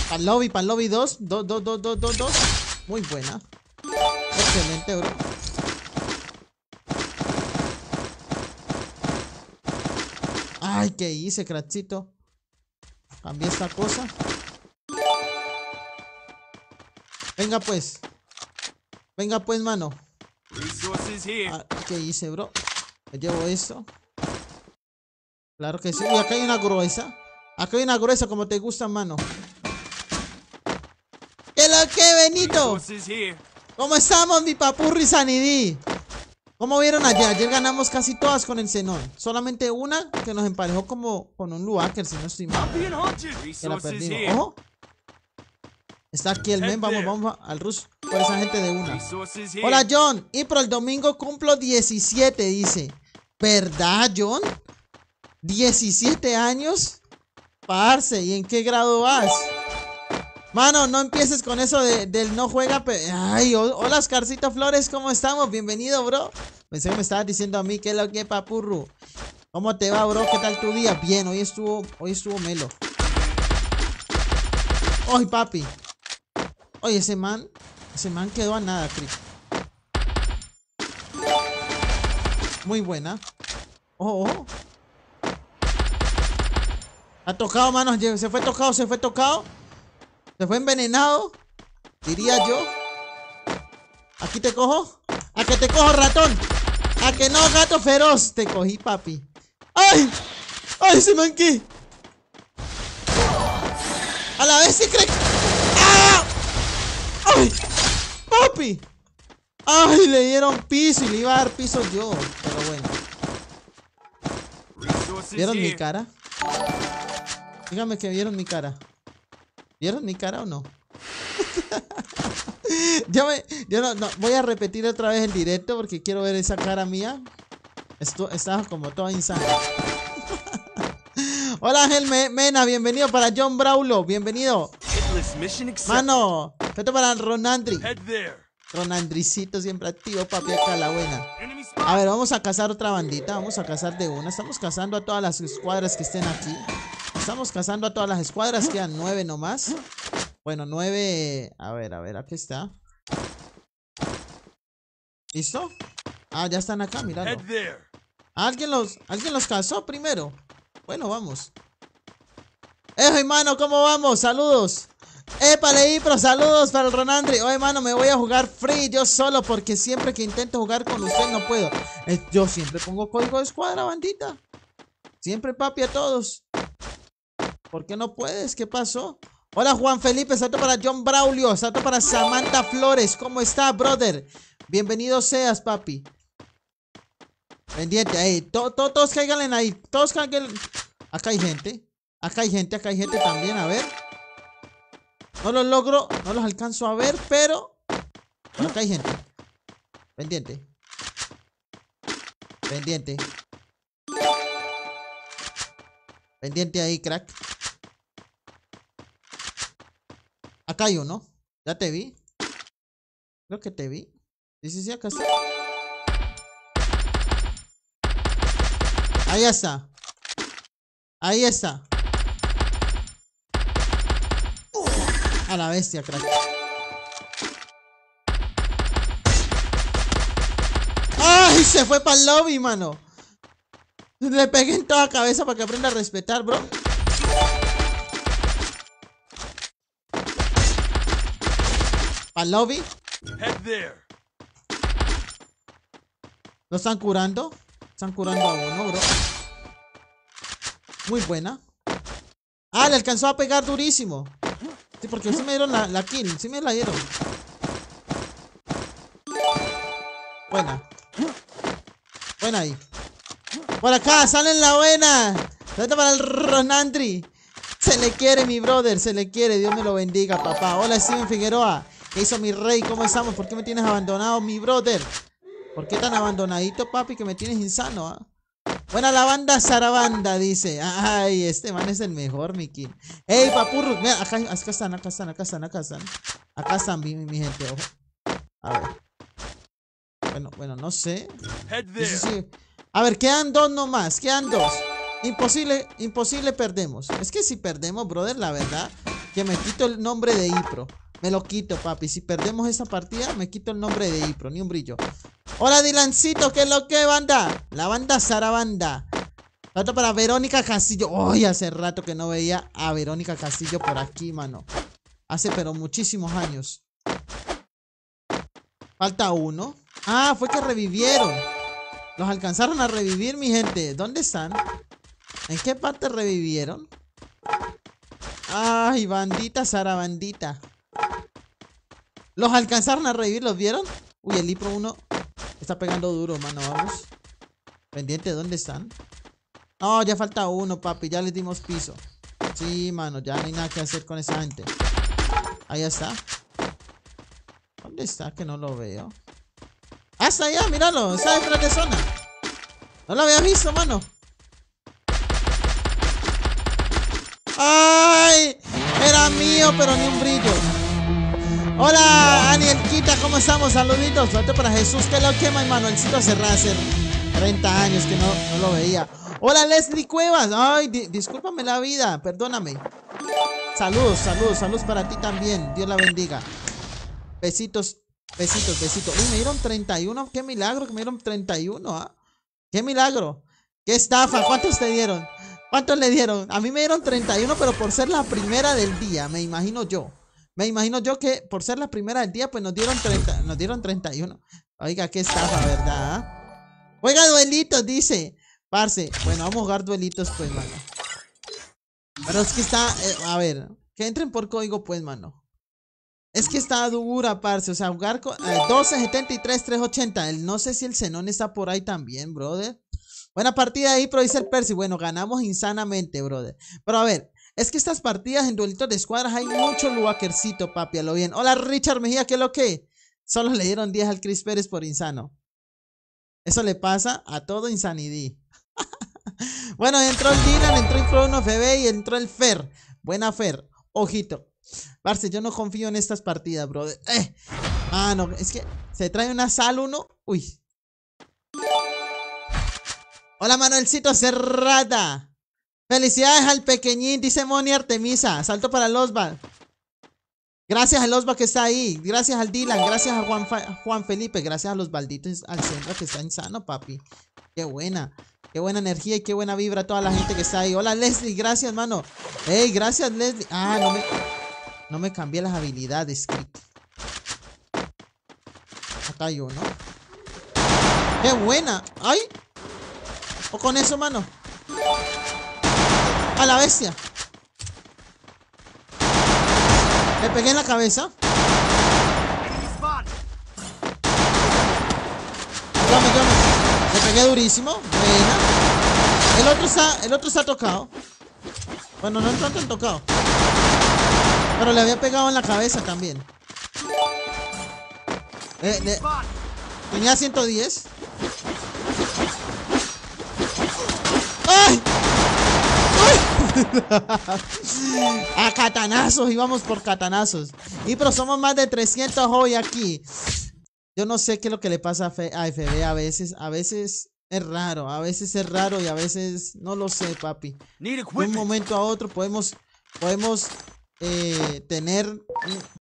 Pal lobby 2. 2. Muy buena. Excelente, bro. Ay, ¿qué hice, crackcito? Cambié esta cosa. Venga, pues. Venga, pues, mano. Ah, ¿qué hice, bro? Me llevo esto. Claro que sí. Uy, acá hay una gruesa. Acá hay una gruesa como te gusta, mano. ¿Qué lo que, Benito? ¿Cómo estamos, mi papurri Sanidí? ¿Cómo vieron ayer? Ayer ganamos casi todas con el Xenón. Solamente una que nos emparejó como con un Luaker, si no estoy mal. Que la perdimos. ¡Ojo! Está aquí el men. Vamos al rush por esa gente de una. Hola, John. Y por el domingo cumplo 17, dice. ¿Verdad, John? 17 años. Parce, ¿y en qué grado vas? Mano, no empieces con eso del no juega. Ay, hola, Oscarcito Flores, ¿cómo estamos? Bienvenido, bro. Pensé que me estabas diciendo a mí que es lo que, papurru. ¿Cómo te va, bro? ¿Qué tal tu día? Bien, hoy estuvo melo. Ay, papi. Oye, ese man quedó a nada, Crick. Muy buena. Ojo. Ha tocado, mano. Se fue tocado. Se fue envenenado, diría yo. Aquí te cojo. A que te cojo, ratón. A que no, gato feroz. Te cogí, papi. ¡Ay! ¡Ay, ese manquí! A la vez sí cree. ¡Ah! ¡Ay! ¡Papi! ¡Ay! Le dieron piso y le iba a dar piso yo. Pero bueno. ¿Vieron mi cara? Dígame que vieron mi cara. ¿Vieron mi cara o no? yo no voy a repetir otra vez el directo porque quiero ver esa cara mía. Esto estaba como toda insana. Hola, Ángel Mena, bienvenido para John Braulo, bienvenido. Mano, esto para Ronandri. Ronandricito siempre activo, papi, acá la buena. A ver, vamos a cazar otra bandita. Vamos a cazar de una. Estamos cazando a todas las escuadras que estén aquí. Estamos cazando a todas las escuadras. Quedan 9 nomás. Bueno, 9. A ver, aquí está. ¿Listo? Ah, ya están acá, míralo. ¿Alguien los cazó primero? Bueno, vamos. Hermano, ¿cómo vamos? Saludos. Épale, pero saludos para el Ronandri. Oye, mano, me voy a jugar free yo solo porque siempre que intento jugar con usted no puedo. Yo siempre pongo código de escuadra, bandita. Siempre, papi, a todos. ¿Por qué no puedes? ¿Qué pasó? Hola, Juan Felipe. Salto para John Braulio. Salto para Samantha Flores. ¿Cómo está, brother? Bienvenido seas, papi. Pendiente, ahí. Todos caigan ahí. Todos caigan. Acá hay gente. Acá hay gente también. A ver. No los logro. No los alcanzo a ver, pero. Bueno, acá hay gente. Pendiente. Pendiente ahí, crack. Acá hay uno. Ya te vi. Creo que te vi. Sí, acá está. Ahí está. A la bestia, crack. ¡Ay! Se fue para el lobby, mano. Le pegué en toda cabeza para que aprenda a respetar, bro. ¿Para el lobby? ¿Lo están curando? Están curando a uno, bro. Muy buena. Ah, le alcanzó a pegar durísimo. Sí, porque sí me dieron la kill. Sí me la dieron. Buena. Buena ahí. Por acá, salen la buena. Salta para el Ronandri. Se le quiere, mi brother. Se le quiere. Dios me lo bendiga, papá. Hola, Steven Figueroa. ¿Qué hizo mi rey? ¿Cómo estamos? ¿Por qué me tienes abandonado, mi brother? ¿Por qué tan abandonadito, papi, que me tienes insano, ah? Buena la banda Sarabanda, dice. Ay, este man es el mejor, mi king. Ey, papurro. Mira, acá están. Acá están, mi gente, ojo. A ver. Bueno, no sé. Sí. A ver, quedan 2 nomás. Imposible perdemos. Es que si perdemos, brother, la verdad, Que me quito el nombre de Ipro. Me lo quito, papi. Si perdemos esta partida, me quito el nombre de Ipro. Ni un brillo. Hola, Dylancito. ¿Qué es lo que, banda? La banda Sarabanda. Falta para Verónica Castillo. Uy, hace rato que no veía a Verónica Castillo por aquí, mano. Hace pero muchísimos años. Falta uno. Ah, fue que revivieron. Los alcanzaron a revivir, mi gente. ¿Dónde están? ¿En qué parte revivieron? Ay, bandita, Sara, bandita. Los alcanzaron a revivir, ¿los vieron? Uy, el Ipro 1 está pegando duro, mano. Vamos. Pendiente, ¿dónde están? No, ya falta uno, papi. Ya les dimos piso. Sí, mano, ya no hay nada que hacer con esa gente. Ahí está. ¿Dónde está? Que no lo veo. ¡Hasta allá! ¡Míralo! Está detrás de zona. No lo había visto, mano. ¡Ay! Era mío, pero ni un brillo. Hola, Anielquita, ¿cómo estamos? Saluditos. Suerte para Jesús, que lo quema, y Manuelcito Serra hace 30 años que no lo veía. Hola, Leslie Cuevas. Ay, discúlpame la vida, perdóname. Saludos, saludos, saludos para ti también. Dios la bendiga. Besitos, besitos, besitos. Uy, me dieron 31. Qué milagro que me dieron 31, ¿ah? Qué milagro. Qué estafa. ¿Cuántos te dieron? ¿Cuántos le dieron? A mí me dieron 31, pero por ser la primera del día, me imagino yo. Me imagino yo que por ser la primera del día, pues nos dieron 31. Oiga, qué estafa, ¿verdad? Oiga, duelitos, dice. Parce, bueno, vamos a jugar duelitos, pues, mano. Pero es que está, a ver, que entren por código, pues, mano. Es que está dura, parce. O sea, jugar con 12, 73, 380. No sé si el Zenón está por ahí también, brother. Buena partida ahí, pero dice el Percy. Bueno, ganamos insanamente, brother. Pero a ver, es que estas partidas en duelitos de escuadras hay mucho luakercito, papi, a lo bien. Hola, Richard Mejía, ¿qué es lo que? Solo le dieron 10 al Chris Pérez por insano. Eso le pasa a todo Insanidí. Bueno, entró el Dylan, entró el Chrono FB y entró el Fer. Buena Fer. Ojito. Parce, yo no confío en estas partidas, brother. No, es que se trae una sal uno. Uy. Hola, Manuelcito Serrata. Felicidades al pequeñín, dice Moni Artemisa. Salto para el Osva. Gracias al Osva que está ahí. Gracias al Dylan. Gracias a Juan Felipe. Gracias a los balditos al centro que está insano, papi. Qué buena. Qué buena energía y qué buena vibra toda la gente que está ahí. Hola, Leslie. Gracias, mano. Ey, gracias, Leslie. Ah, no me cambié las habilidades. Acá hay uno. ¡Qué buena! ¡Ay! O con eso, mano. ¡A la bestia! Le pegué en la cabeza. Le pegué durísimo. Buena. El otro está tocado. Bueno, no entró tan tocado. Pero le había pegado en la cabeza también. Tenía 110. ¡Ay! ¡Ay! A catanazos, íbamos por catanazos. Y pero somos más de 300 hoy aquí. Yo no sé qué es lo que le pasa a FB a veces. A veces es raro, y a veces no lo sé, papi. De un momento a otro podemos tener